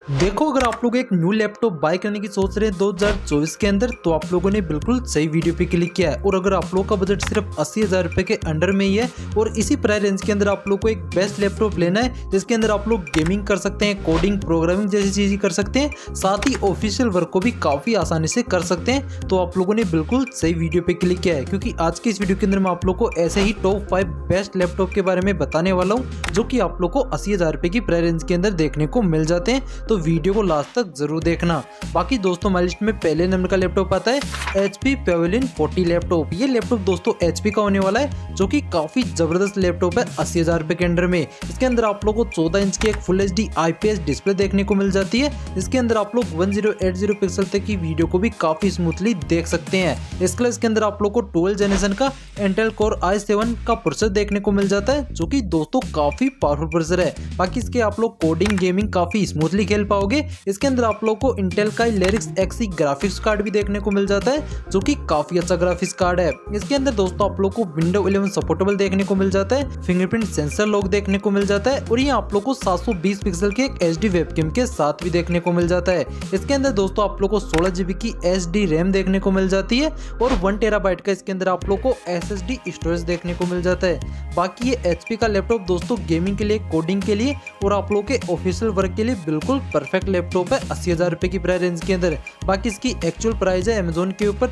देखो, अगर आप लोग एक न्यू लैपटॉप बाय करने की सोच रहे हैं 2024 के अंदर, तो आप लोगों ने बिल्कुल सही वीडियो पे क्लिक किया है। और अगर आप लोग का बजट सिर्फ 80,000 रुपए के अंडर में ही है और इसी प्राइस रेंज के अंदर आप लोग को एक बेस्ट लैपटॉप लेना है जिसके अंदर आप लोग गेमिंग कर सकते हैं, कोडिंग, प्रोग्रामिंग जैसी चीजें कर सकते हैं, साथ ही ऑफिशियल वर्क को भी काफी आसानी से कर सकते हैं, तो आप लोगों ने बिल्कुल सही वीडियो पे क्लिक किया है। क्योंकि आज की इस वीडियो के अंदर मैं आप लोग को ऐसे ही टॉप 5 बेस्ट लैपटॉप के बारे में बताने वाला हूँ जो कि आप लोग को 80,000 रुपए की प्राइस रेंज के अंदर देखने को मिल जाते हैं। तो वीडियो को लास्ट तक जरूर देखना। बाकी दोस्तों, हमारी लिस्ट में पहले नंबर का लैपटॉप आता है HP Pavilion 40 लैपटॉप। ये लैपटॉप दोस्तों HP का होने वाला है जो कि काफी जबरदस्त लैपटॉप है 80,000 रुपए के अंडर में। इसके अंदर आप लोग को 14 इंच की एक फुल HD IPS डिस्प्ले देखने को मिल जाती है, जिसके अंदर आप लोग 1080 पिक्सल तक की वीडियो को भी काफी स्मूथली देख सकते हैं। इसके अंदर आप लोग को 12 जनरेशन का Intel Core i7 का प्रोसेसर देखने को मिल जाता है जो कि दोस्तों काफी पावरफुल प्रोसेसर है। बाकी इसके आप लोग कोडिंग, गेमिंग काफी स्मूथली खेल पाओगे। इसके अंदर आप लोग को इंटेल का Lyrics XE ग्राफिक्स कार्ड भी देखने को मिल जाता है जो कि काफी अच्छा ग्राफिक्स कार्ड है। इसके अंदर दोस्तों आप लोग को Windows 11 सपोर्टेबल देखने को मिल जाता है, फिंगरप्रिंट सेंसर लॉक देखने को मिल जाता है और ये आप लोग को 720 पिक्सल के एक HD वेबकैम के साथ भी देखने को मिल जाता है। इसके अंदर दोस्तों आप लोग को 16 GB की SD रैम देखने को मिल जाती है और 1 TB का इसके अंदर आप लोग को SSD स्टोरेज देखने को मिल जाता है। बाकी ये HP का लैपटॉप दोस्तों गेमिंग के लिए, कोडिंग के लिए और आप लोग के ऑफिशियल वर्क के लिए बिल्कुल परफेक्ट लैपटॉप है 80,000 रुपए की प्राइस रेंज के अंदर। बाकी इसकी एक्चुअल प्राइस है अमेजोन के ऊपर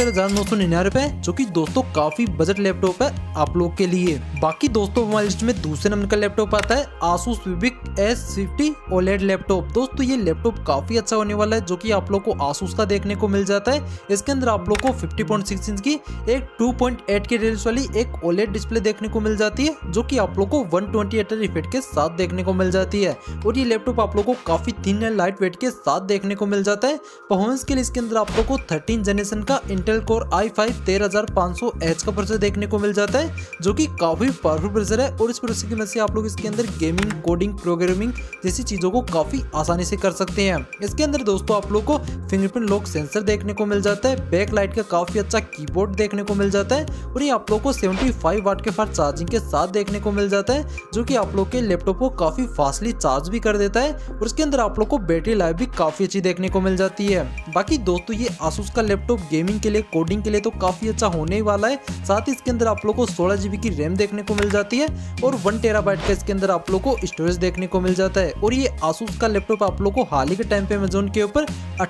76,999 रुपए, जो कि दोस्तों काफी बजट लैपटॉप है आप लोग के लिए। बाकी दोस्तों हमारी लिस्ट में दूसरे नंबर का लैपटॉप आता है Asus Vivic S50 OLED laptop. दोस्तों ये लैपटॉप काफी अच्छा होने वाला है जो कि आप लोग को Asus का देखने को मिल जाता है। इसके अंदर आप लोग को 50.6 इंच की एक 2.8 के रेडियस वाली एक OLED डिस्प्ले देखने को मिल जाती है जो कि आप लोग को 120 रिफ्रेश के साथ देखने को मिल जाती है। और ये लैपटॉप आप लोग को काफी थिन एंड लाइट वेट के साथ देखने को मिल जाता है। परफॉर्मेंस के लिए इसके अंदर आप लोग को 13 जनरेशन का Intel Core i5 13500H का प्रोसेसर देखने को मिल जाता है जो कि काफी पावरफुल प्रोसेसर है। और इस प्रोसेसर की मदद से आप लोग इसके अंदर गेमिंग, कोडिंग, प्रोग्रामिंग जैसी चीजों को काफी आसानी से कर सकते हैं। इसके अंदर दोस्तों आप लोग को फिंगरप्रिंट लॉक सेंसर देखने को मिल जाता है, बैक लाइट का काफी अच्छा कीबोर्ड देखने को मिल जाता है और ये आप लोग को 75 वाट के फास्ट चार्जिंग के साथ देखने को मिल जाता है जो कि आप लोग के लैपटॉप को काफी फास्टली चार्ज भी कर देता है। और इसके अंदर आप लोग को बैटरी लाइफ भी काफी अच्छी देखने को मिल जाती है। बाकी दोस्तों ये Asus का लैपटॉप गेमिंग के लिए, कोडिंग के लिए तो काफी अच्छा होने ही वाला है। साथ ही इसके अंदर आप लोग को 16 GB की रैम देखने को मिल जाती है और 1 TB का इसके अंदर आप लोग को स्टोरेज देखने को मिल जाता है। और ये Asus का लैपटॉप आप लोग को हाल ही के टाइम पे अमेजोन के ऊपर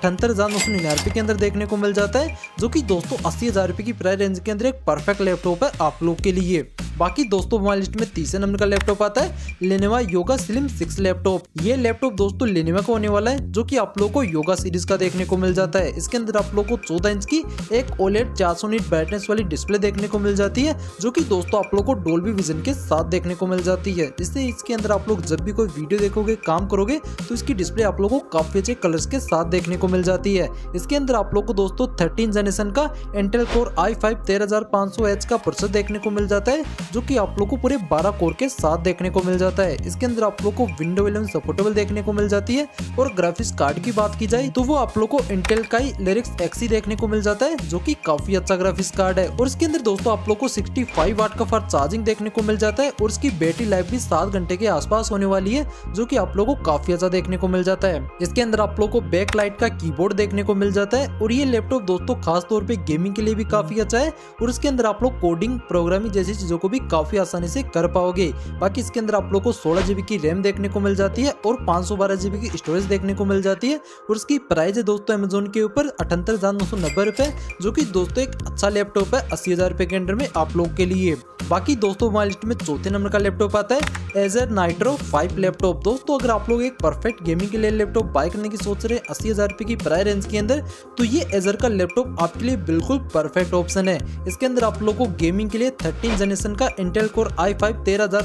78,999 रुपए के अंदर देखने को मिल जाता है जो कि दोस्तों 80,000 रुपए की प्राइस रेंज के अंदर एक परफेक्ट लैपटॉप है आप लोग के लिए। बाकी दोस्तों हमारी लिस्ट में तीसरे नंबर का लैपटॉप आता है Lenovo Yoga Slim 6 लैपटॉप। ये लैपटॉप दोस्तों Lenovo का होने वाला है जो कि आप लोग को योगा सीरीज का देखने को मिल जाता है। इसके अंदर आप लोग को 14 इंच की एक OLED 400 निट ब्राइटनेस वाली डिस्प्ले देखने को मिल जाती है जो कि दोस्तों आप लोग को डोल्बी विजन के साथ देखने को मिल जाती है, जिससे इसके अंदर आप लोग जब भी कोई वीडियो देखोगे, काम करोगे तो इसकी डिस्प्ले आप लोग को काफी अच्छे कलर्स के साथ देखने को मिल जाती है। इसके अंदर आप लोग को दोस्तों 13 जनरेशन का Intel Core i5 13500H का प्रोसेसर देखने को मिल जाता है जो कि आप लोग को पूरे 12 कोर के साथ देखने को मिल जाता है। इसके अंदर आप लोग को Windows 11 सपोर्टेबल देखने को मिल जाती है। और ग्राफिक्स कार्ड की बात की जाए तो वो आप लोग को Intel का Lyrics XE देखने को मिल जाता है जो कि काफी अच्छा ग्राफिक्स कार्ड है। और इसके अंदर दोस्तों आप लोग को 65 वाट का फास्ट चार्जिंग देखने को मिल जाता है और इसकी बैटरी लाइफ भी 7 घंटे के आसपास होने वाली है जो कि आप लोग को काफी अच्छा देखने को मिल जाता है। इसके अंदर आप लोग को बैक लाइट का कीबोर्ड देखने को मिल जाता है और ये लैपटॉप दोस्तों खास तौर पे गेमिंग के लिए भी काफी अच्छा है और इसके अंदर आप लोग कोडिंग, प्रोग्रामिंग जैसी चीजों को भी काफी आसानी से कर पाओगे। बाकी इसके अंदर आप लोग को 16 GB की रैम देखने को मिल जाती है और 512 GB की स्टोरेज देखने को मिल जाती है और इसकी प्राइस है दोस्तों अमेजोन के ऊपर 78,990 रुपए, जो कि दोस्तों एक अच्छा लैपटॉप है 80,000 रुपए के अंडर में आप लोग के लिए। बाकी दोस्तों हमारी लिस्ट में चौथे नंबर का लैपटॉप आता है Acer Nitro 5 लैपटॉप। दोस्तों अगर आप लोग एक परफेक्ट गेमिंग के लिए लैपटॉप बाय करने की सोच रहे हैं 80,000 रुपए की प्राइस रेंज के अंदर, तो ये Acer का लैपटॉप आपके लिए बिल्कुल परफेक्ट ऑप्शन है। इसके अंदर आप लोग को गेमिंग के लिए 13 जनरेशन का Intel Core i5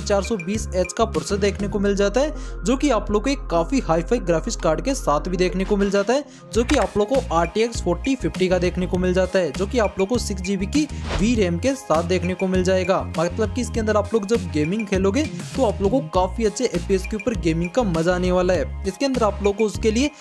13420H का प्रोसेसर देखने को मिल जाता है जो कि आप लोग को एक काफी हाई-फाई ग्राफिक्स कार्ड के साथ भी देखने को मिल जाता है जो कि आप लोग को RTX 4050 का देखने को मिल जाता है जो कि आप लोग को 6 GB की VRAM के साथ देखने को मिल जाएगा। मतलब कि इसके अंदर आप लोग जब गेमिंग खेलोगे तो आप लोगों को काफी अच्छे FPS के ऊपर गेमिंग का मजा आने वाला है। इसके अंदर आप लोग को उसके लिए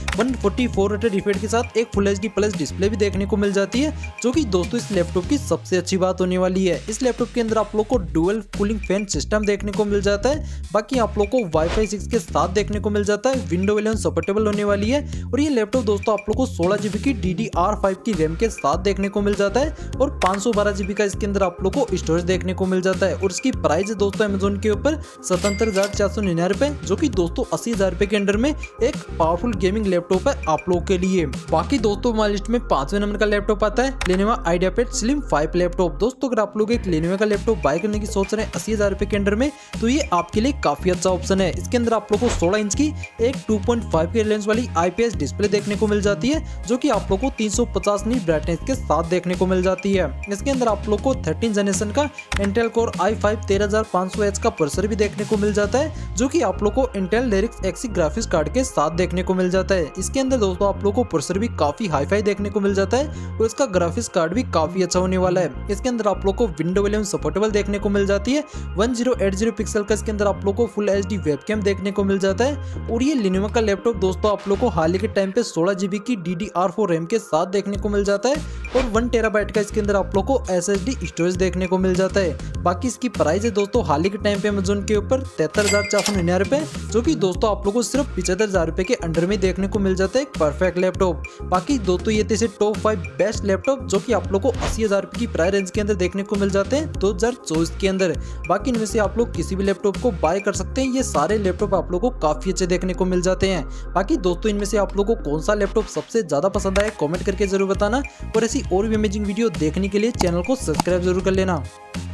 144 रिफ्रेश के साथ एक फुल HD प्लस डिस्प्ले भी देखने को मिल जाती है जो कि दोस्तों इस लैपटॉप की सबसे अच्छी बात होने वाली है। इस लैपटॉप के अंदर आप लोग को डुअल कूलिंग फैन सिस्टम देखने को मिल जाता है। बाकी आप लोग को वाईफाई 6 के साथ देखने को मिल जाता है। विंडो 11 सपोर्टेबल होने वाली है और ये लैपटॉप दोस्तों आप लोग को 16 GB की DDR5 की रैम के साथ देखने को मिल जाता है और 512 GB का इसके अंदर आप लोग को स्टोरेज देखने को मिल जाता है। और इसकी प्राइस है दोस्तों अमेजोन के ऊपर 77,499 रुपए, जो कि दोस्तों 80,000 रुपए के अंडर में एक पावरफुल गेमिंग लैपटॉप है आप लोग के लिए। बाकी दोस्तों हमारी लिस्ट में 5वें नंबर का लैपटॉप आता है लेनोवो आइडियापैड स्लिम 5 लैपटॉप। दोस्तों अगर आप लोग एक लेनोवो का लैपटॉप बाय करने की सोच रहे हैं 80,000 रुपए के अंडर में, तो ये आपके लिए काफी अच्छा ऑप्शन है। इसके अंदर आप लोग को 16 इंच की एक 2.5 के लेंस वाली IPS डिस्प्ले देखने को मिल जाती है, जो कि आप लोग को 350 नी ब्राइटनेस के साथ देखने को मिल जाती है। इसके अंदर आप लोग को 13 जनरेशन का इंटेल कोर i5 13500H का प्रोसेसर भी देखने को मिल जाता है, जो कि आप लोग को Intel Iris Xe graphics card के साथ देखने को मिल जाता है। इसके अंदर दोस्तों आप लोग को प्रोसेसर भी काफी हाईफाई देखने को मिल जाता है और इसका ग्राफिक्स कार्ड भी काफी अच्छा होने वाला है। इसके अंदर आप लोग को विंडो 11 सपोर्टेबल देखने को मिल जाती है। 1080 पिक्सल का इसके अंदर आप लोग को फुल HD वेबकैम देखने को मिल जाता है। और ये लिनोवो का लैपटॉप दोस्तों आप लोग को हाल ही के टाइम पे 16 GB की DDR4 रैम के साथ देखने को मिल जाता है और 1 TB का इसके अंदर आप लोग को SSD स्टोरेज देखने को मिल जाता है। बाकी इसकी प्राइस है दोस्तों हाल ही के टाइम पे अमेजोन के ऊपर 73,499 रुपए, जो कि दोस्तों आप लोग को सिर्फ 75,000 रुपए के अंडर में देखने को मिल जाता है एक परफेक्ट लैपटॉप। बाकी दोस्तों ये थे टॉप 5 बेस्ट लैपटॉप जो कि आप लोग को 80,000 रुपए की प्राइस रेंज के अंदर देखने को मिल जाते हैं 2024 के अंदर। बाकी इनमें से आप लोग किसी भी लैपटॉप को बाय कर सकते हैं। ये सारे लैपटॉप आप लोग को काफी अच्छे देखने को मिल जाते हैं। बाकी दोस्तों इनमें से आप लोग को कौन सा लैपटॉप सबसे ज्यादा पसंद आया कमेंट करके जरूर बताना और ऐसी और भी अमेजिंग वीडियो देखने के लिए चैनल को सब्सक्राइब जरूर कर लेना।